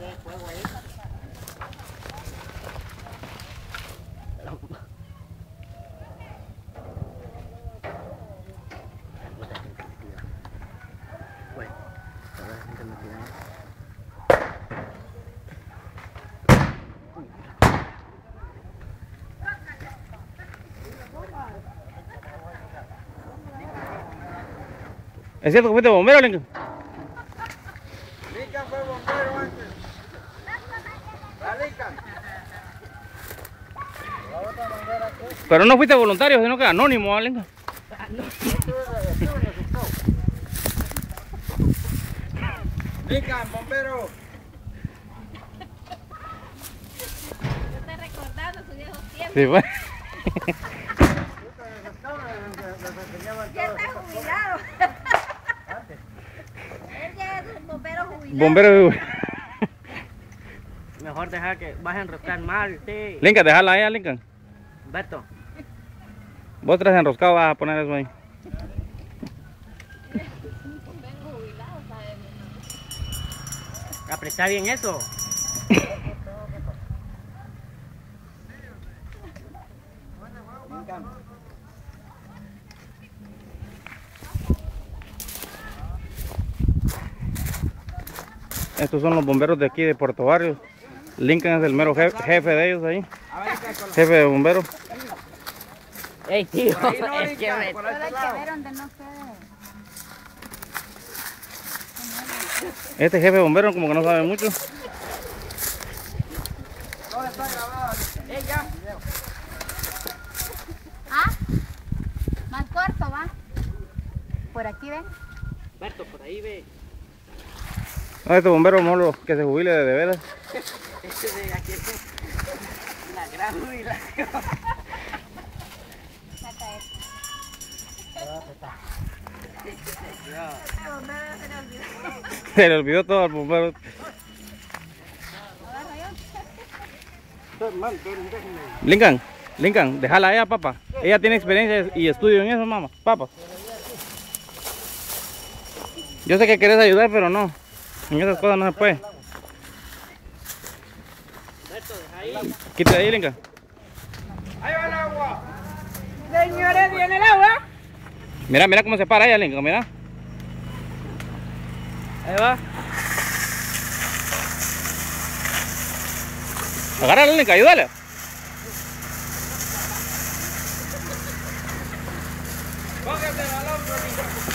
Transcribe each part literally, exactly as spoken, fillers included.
¿Es cierto que fuiste bombero, Lincoln? Lincoln fue bombero antes. ¿La Lincoln? Pero no fuiste voluntario, sino que anónimo, ¿eh, Lincoln? Lincoln, bombero. Yo estoy recordando sus viejos tiempos. Sí, bueno. Ya está jubilado. Él ya es un bombero jubilado. Bombero. Mejor dejar que vas a enroscar mal, sí. Lincoln, déjala ahí, Lincoln. Beto. Vos traes enroscado, vas a poner eso ahí. Un bombero jubilado, ¿sabes? Apretar bien eso. Estos son los bomberos de aquí de Puerto Barrios. Lincoln es el mero jefe, jefe de ellos ahí. Jefe de bomberos. Ey, tío. Por ahí no, Es que Lincoln, me... por Pero este hay que lado. ver donde no quede. Este jefe de bomberos como que no sabe mucho. Todo está grabado. Ey, ya. ¿Ah? Más corto, va. Por aquí, ven. Beto, por ahí ve. No, este bombero molo que se jubile de, de veras. Este de aquí es la gran jubilación. Saca esto. Ya. Se le olvidó todo al bombero. Agarro yo. Lincoln, Lincoln, déjala a ella, papá. Ella tiene experiencia y estudio en eso, mamá. Papá. Yo sé que querés ayudar, pero no. En esas cosas no se puede. Beto, deja ahí. Quítate ahí, Lincoln. Ahí va el agua. Señores, viene el agua. Mira, mira cómo se para ella, Lincoln, mira. Ahí va. Agárrala, Lincoln, ayúdale. Póngase al hombro, Lincoln.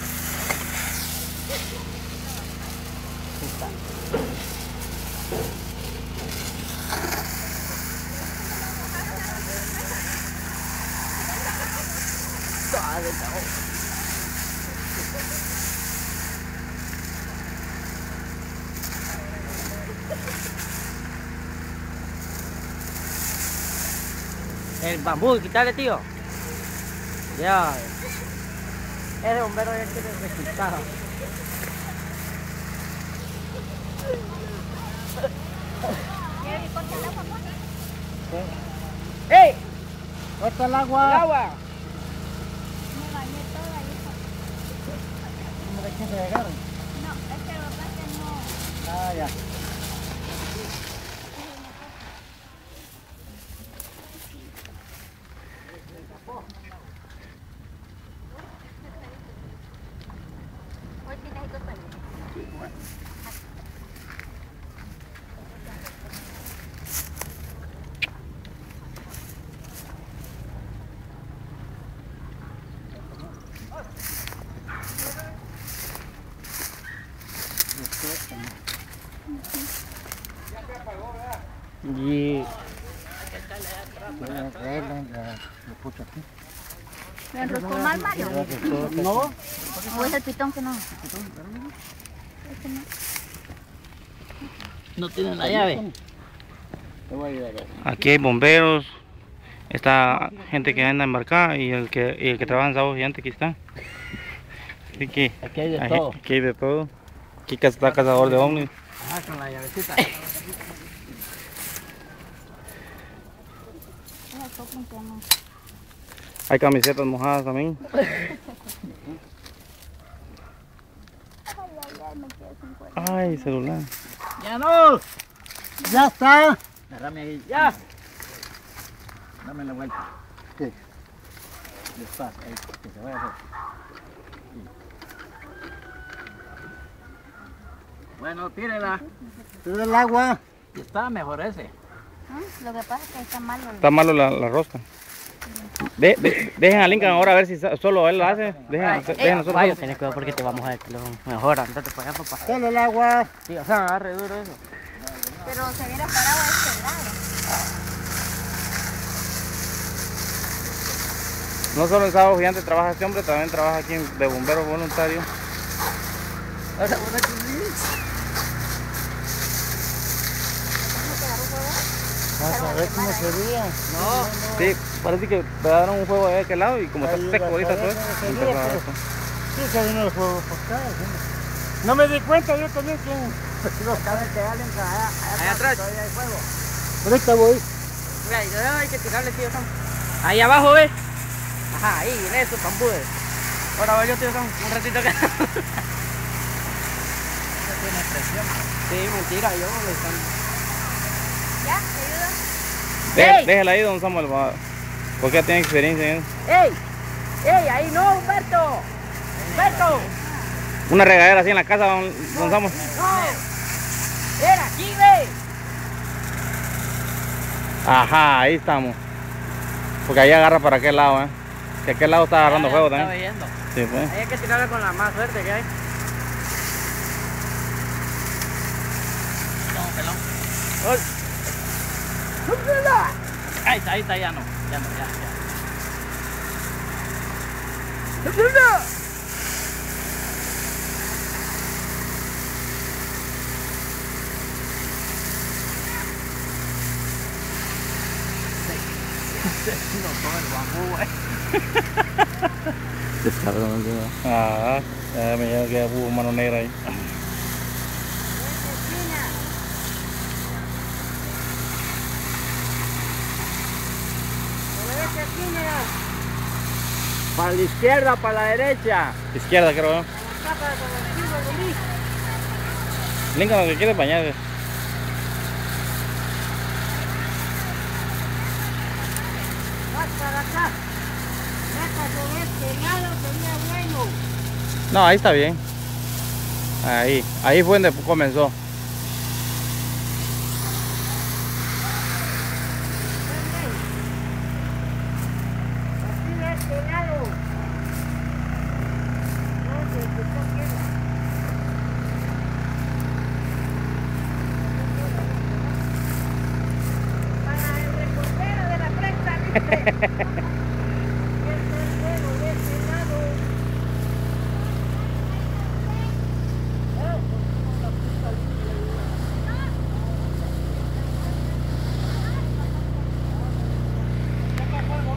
El bambú, quítale, tío. Ya. Ese bombero ya quiere resultado. ¿Quiere que corte el agua, papá? ¡Ey! Corta el agua. ¡El agua! Me bañé toda, hijo. ¿De quién se agarra? No, es que la verdad que no. Ah, ya. Hoy sí necesito sueño. Y ¿Me enroscó mal, Mario? No. ¿O es el pitón que no? No tienen la llave. aquí hay bomberos. Está gente que anda embarcada y el que, y el que trabaja en Sábado Gigante, aquí está. Así que Aquí hay de hay- todo. aquí hay de todo. Aquí está cazador de ovnis. Ah, con la llavecita. Hay camisetas mojadas también. Ay, me quedé sin cuerda. Ay, celular. ¡Ya no! Ya está. Agarrame ahí. ¡Ya! Dame la vuelta. ¿Qué? Despacio, ahí, que se vaya a hacer. Bueno, tírela. Todo el agua. Y está mejor ese. ¿Ah? Lo que pasa es que está malo. Está malo la, la rosca. De, de- dejen a Lincoln ahora a ver si sa- solo él lo hace. Dejen, a- dejen nosotros. Vaya, tenés cuidado porque te vamos a ver que lo mejor. Andate para allá, papá. Todo el agua. Sí, o sea, agarre duro eso. Pero se hubiera parado a este lado. No solo en Sábado Gigante trabaja este hombre, también trabaja aquí en- de bombero voluntario. Ahora, una chulita. Vas a ver cómo sería. No. Sí, parece que pegaron un fuego de aquel lado y como está Ahí seco la ahorita todo cabeza eso, de empezó a sería, dar pero- esto. Sí, que vino el fuego por acá. ¿Sí? No me di cuenta yo también que los Allá atrás. Todavía hay fuego. ahorita voy. Mira, y luego hay que tirarle, tío Sam. Ahí abajo, ¿ves? Ajá, ahí, en eso, tambude. Ahora voy yo, tío Sam, un ratito acá. Tiene presión. Sí, mentira, yo le están... ¿Ya? ¿Te ayuda? Deje- ¡Ey! Déjela ahí, don Samuel, va, porque ya tiene experiencia en eso. ¡Ey! ¡Ey! Ahí no, Humberto. ¡Humberto! Una regadera así en la casa, don, don Samuel. ¡No! ¡Era aquí, ve! Ajá, ahí estamos. Porque ahí agarra para aquel lado, eh. Que aquel lado está agarrando fuego Está también. viendo. Sí, pues. Ahí hay que tirarle con la más fuerte que hay. No, pelón. ¡Gol! Ahí está, ahí está, ya no. Ya no, ya, ya. No toma el bambú, güey. Ah, ya me llega que hubo mano negra ahí. Para la izquierda, para la derecha. Izquierda, creo. ¿eh? Lincoln, lo que quiere bañarse. Vas para acá. Deja de este lado, sería bueno. No, ahí está bien. Ahí, ahí fue donde comenzó. Así de este lado. No, de que está quiero. Para el reportero de la prensa, ¿viste?